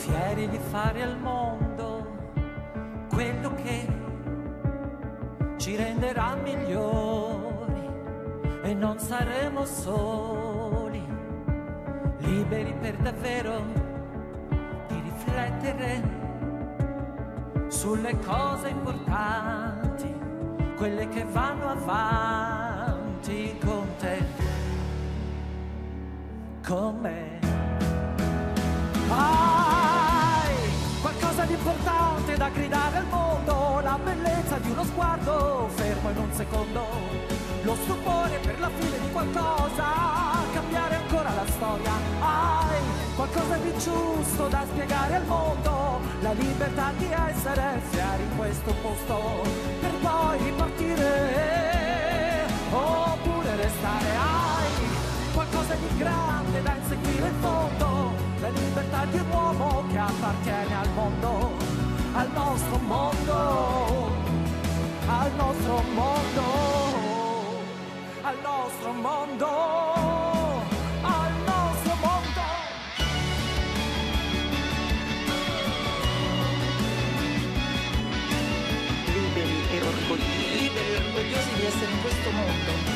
fieri di fare al mondo quello che ci renderà migliori e non saremo soli, liberi per davvero di riflettere sulle cose importanti, quelle che vanno avanti con te, con me. Hai qualcosa di importante da gridare al mondo, la bellezza di uno sguardo fermo in un secondo, lo stupore per la fine di qualcosa, cambiare ancora la storia. Hai qualcosa di giusto da spiegare al mondo, la libertà di essere fieri in questo posto, per poi ripartire oppure restare. Hai qualcosa di grande da inseguire in fondo, la libertà di un uomo che appartiene al mondo, al nostro mondo, al nostro mondo, al nostro mondo, al nostro mondo. Liberi e orgogliosi di essere in questo mondo.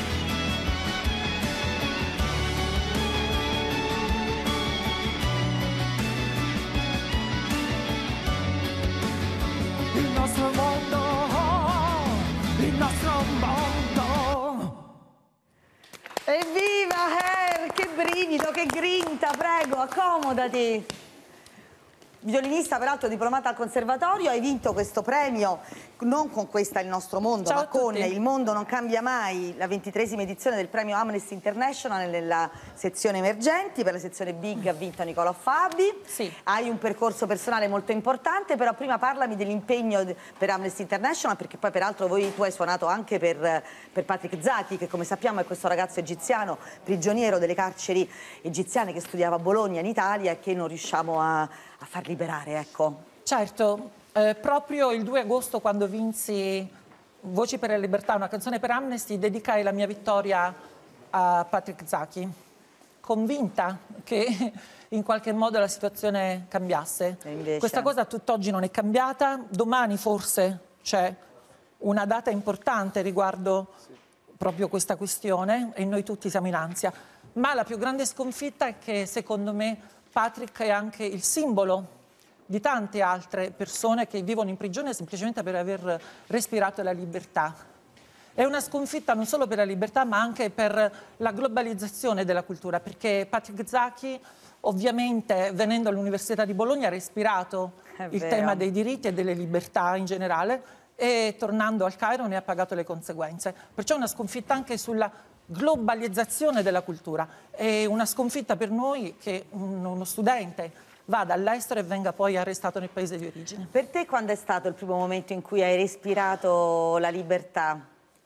Il nostro mondo, il nostro mondo. Evviva Her, che brivido, che grinta, prego, accomodati. Violinista, peraltro diplomata al conservatorio, hai vinto questo premio non con questa Il nostro mondo, ma con Il mondo non cambia mai, la 23esima edizione del premio Amnesty International nella sezione emergenti. Per la sezione Big ha vinto Nicolò Fabi. Sì. Hai un percorso personale molto importante, però prima parlami dell'impegno per Amnesty International, perché poi peraltro tu hai suonato anche per Patrick Zaki, che come sappiamo è questo ragazzo egiziano prigioniero delle carceri egiziane che studiava a Bologna in Italia e che non riusciamo a far liberare, ecco. Certo, proprio il 2 agosto, quando vinsi Voci per la Libertà, una canzone per Amnesty, dedicai la mia vittoria a Patrick Zaki, convinta che in qualche modo la situazione cambiasse. Questa cosa tutt'oggi non è cambiata, domani forse c'è una data importante riguardo proprio questa questione e noi tutti siamo in ansia, ma la più grande sconfitta è che secondo me Patrick è anche il simbolo di tante altre persone che vivono in prigione semplicemente per aver respirato la libertà. È una sconfitta non solo per la libertà, ma anche per la globalizzazione della cultura, perché Patrick Zaki, ovviamente, venendo all'Università di Bologna, ha respirato il tema dei diritti e delle libertà in generale e tornando al Cairo ne ha pagato le conseguenze. Perciò è una sconfitta anche sulla globalizzazione della cultura. È una sconfitta per noi che uno studente vada all'estero e venga poi arrestato nel paese di origine. Per te quando è stato il primo momento in cui hai respirato la libertà?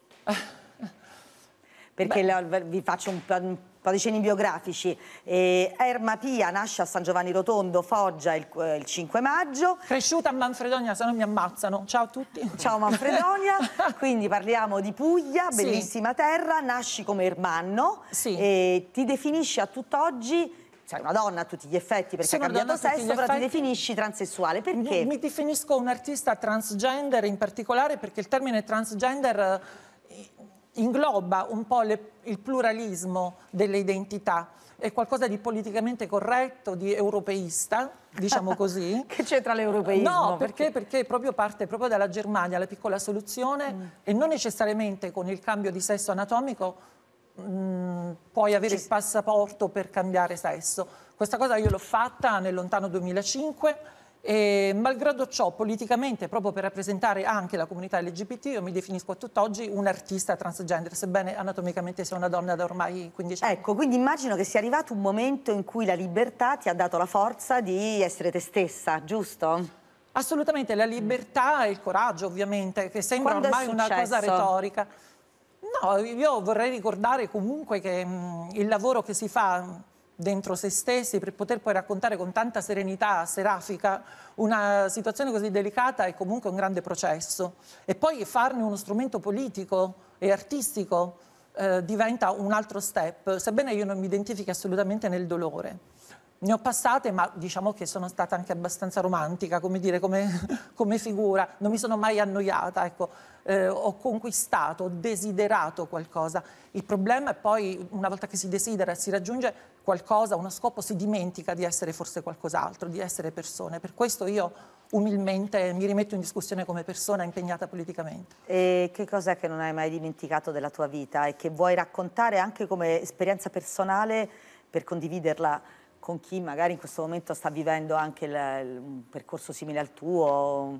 Perché vi faccio un po' di cenni biografici. Erma-Pia nasce a San Giovanni Rotondo, Foggia, il 5 maggio. Cresciuta a Manfredonia, se no mi ammazzano. Ciao a tutti. Ciao Manfredonia, quindi parliamo di Puglia, bellissima terra, nasci come Ermanno e ti definisci a tutt'oggi. Sei una donna a tutti gli effetti perché hai cambiato sesso, però ti definisci transessuale. Perché? Mi definisco un artista transgender, in particolare perché il termine transgender ingloba un po' il pluralismo delle identità. È qualcosa di politicamente corretto, di europeista, diciamo così. Che c'entra l'europeismo? No, perché proprio parte proprio dalla Germania, la piccola soluzione, e non necessariamente con il cambio di sesso anatomico puoi avere il passaporto per cambiare sesso. Questa cosa io l'ho fatta nel lontano 2005 e malgrado ciò politicamente, proprio per rappresentare anche la comunità LGBT, io mi definisco a tutt'oggi un artista transgender, sebbene anatomicamente sia una donna da ormai 15 anni. Ecco, quindi immagino che sia arrivato un momento in cui la libertà ti ha dato la forza di essere te stessa, giusto? Assolutamente, la libertà e il coraggio, ovviamente, che sembra ormai una cosa retorica. No, io vorrei ricordare comunque che il lavoro che si fa dentro se stessi per poter poi raccontare con tanta serenità serafica una situazione così delicata è comunque un grande processo. E poi farne uno strumento politico e artistico diventa un altro step, sebbene io non mi identifichi assolutamente nel dolore. Ne ho passate, ma diciamo che sono stata anche abbastanza romantica, come dire, come figura. Non mi sono mai annoiata, ecco. Ho conquistato, ho desiderato qualcosa. Il problema è poi, una volta che si desidera e si raggiunge qualcosa, uno scopo, si dimentica di essere forse qualcos'altro, di essere persone. Per questo io umilmente mi rimetto in discussione come persona impegnata politicamente. E che cos'è che non hai mai dimenticato della tua vita e che vuoi raccontare anche come esperienza personale per condividerla con chi magari in questo momento sta vivendo anche un percorso simile al tuo?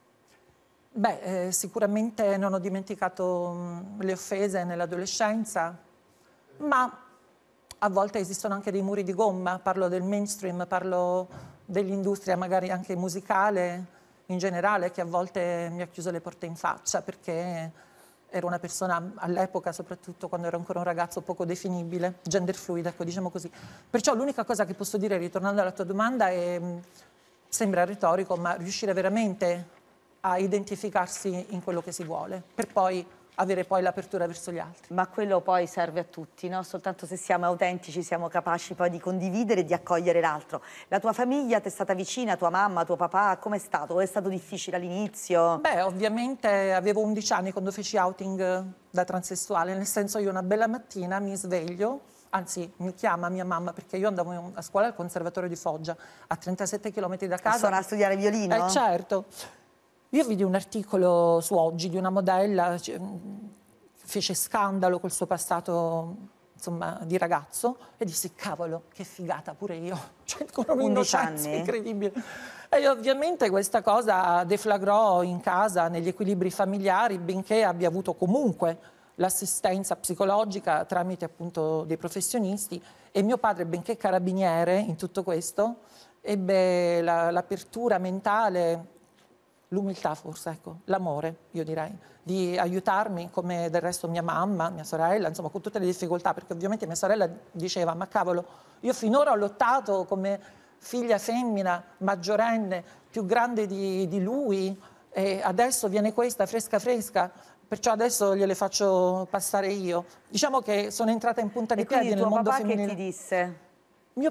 Beh, sicuramente non ho dimenticato le offese nell'adolescenza, ma a volte esistono anche dei muri di gomma. Parlo del mainstream, parlo dell'industria magari anche musicale in generale, che a volte mi ha chiuso le porte in faccia, perché ero una persona all'epoca, soprattutto quando ero ancora un ragazzo poco definibile, gender fluid, ecco, diciamo così. Perciò l'unica cosa che posso dire, ritornando alla tua domanda, è, sembra retorico, ma riuscire veramente a identificarsi in quello che si vuole, per poi avere poi l'apertura verso gli altri. Ma quello poi serve a tutti, no? Soltanto se siamo autentici siamo capaci poi di condividere e di accogliere l'altro. La tua famiglia ti è stata vicina, tua mamma, tuo papà, com'è stato? È stato difficile all'inizio? Beh, ovviamente avevo 11 anni quando feci outing da transessuale, nel senso io una bella mattina mi sveglio, anzi mi chiama mia mamma, perché io andavo a scuola al Conservatorio di Foggia, a 37 km da casa. Suonare a studiare violino? Certo. Io vidi un articolo su Oggi di una modella, fece scandalo col suo passato, insomma, di ragazzo, e dissi, cavolo, che figata pure io. Cioè, con un'innocenza incredibile. E ovviamente questa cosa deflagrò in casa, negli equilibri familiari, benché abbia avuto comunque l'assistenza psicologica tramite appunto dei professionisti, e mio padre, benché carabiniere in tutto questo, ebbe l'apertura mentale, l'umiltà forse, ecco, l'amore, io direi, di aiutarmi, come del resto mia mamma, mia sorella, insomma, con tutte le difficoltà, perché ovviamente mia sorella diceva, ma cavolo, io finora ho lottato come figlia femmina, maggiorenne, più grande di lui, e adesso viene questa fresca fresca, perciò adesso gliele faccio passare io. Diciamo che sono entrata in punta di piedi nel mondo femminile. E tuo papà che ti disse? Mio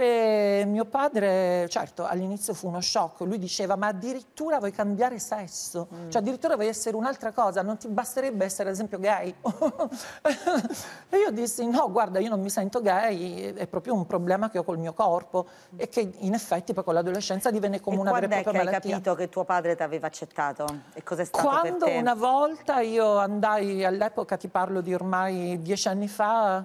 padre, certo, all'inizio fu uno shock. Lui diceva, ma addirittura vuoi cambiare sesso? Cioè addirittura vuoi essere un'altra cosa, non ti basterebbe essere ad esempio gay? E io dissi, no, guarda, io non mi sento gay, è proprio un problema che ho col mio corpo, e che in effetti poi con l'adolescenza divenne come una vera e propria malattia. Quando è che hai capito che tuo padre ti aveva accettato? E cos'è stato per te? Quando una volta io andai, all'epoca ti parlo di ormai 10 anni fa,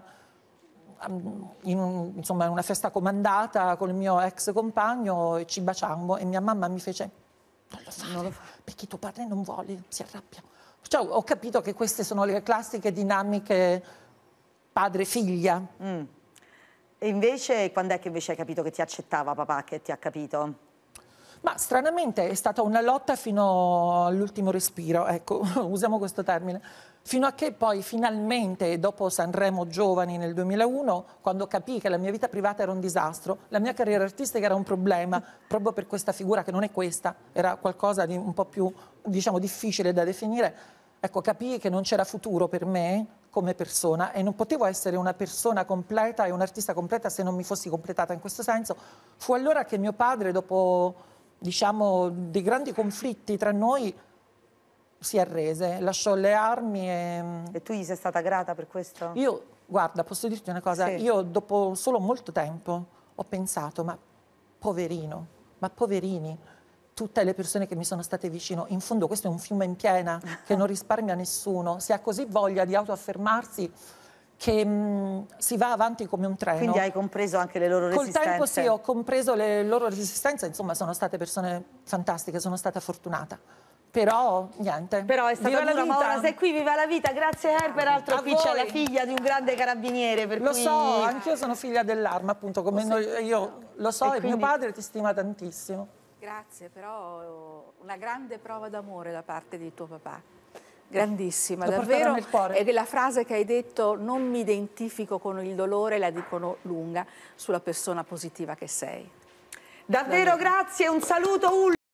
in una festa comandata con il mio ex compagno, e ci baciammo, e mia mamma mi fece, non lo fare, perché tuo padre non vuole, si arrabbia. Cioè, ho capito che queste sono le classiche dinamiche padre-figlia. E invece, quando è che invece hai capito che ti accettava papà, che ti ha capito? Ma stranamente è stata una lotta fino all'ultimo respiro, ecco, usiamo questo termine. Fino a che poi finalmente, dopo Sanremo Giovani nel 2001, quando capii che la mia vita privata era un disastro, la mia carriera artistica era un problema, proprio per questa figura che non è questa, era qualcosa di un po' più, diciamo, difficile da definire, ecco, capii che non c'era futuro per me come persona, e non potevo essere una persona completa e un artista completa se non mi fossi completata in questo senso. Fu allora che mio padre, dopo, diciamo, dei grandi conflitti tra noi, si arrese, lasciò le armi e tu gli sei stata grata per questo? Io, guarda, posso dirti una cosa, sì. Io dopo solo molto tempo ho pensato, ma poverino, ma poverini, tutte le persone che mi sono state vicino, in fondo questo è un fiume in piena che non risparmia nessuno, si ha così voglia di autoaffermarsi che si va avanti come un treno. Quindi hai compreso anche le loro resistenze? Col tempo sì, ho compreso le loro resistenze, insomma sono state persone fantastiche, sono stata fortunata. Però, niente. Però è stata dura, ma ora sei qui, viva la vita. Grazie peraltro qui c'è la figlia di un grande carabiniere. Per lo cui... so, anch'io sono figlia dell'arma, appunto, come io lo so, e quindi... mio padre ti stima tantissimo. Grazie, però una grande prova d'amore da parte di tuo papà. Grandissima, lo davvero. Nel cuore. E la frase che hai detto, non mi identifico con il dolore, la dicono lunga sulla persona positiva che sei. Davvero grazie, un saluto ultimo.